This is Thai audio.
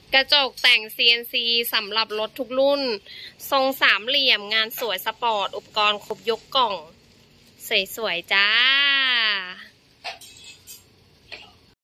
กระจกแต่ง CNC สำหรับรถทุกรุ่นทรงสามเหลี่ยมงานสวยสปอร์ตอุปกรณ์ครบยกกล่องสวยๆจ้า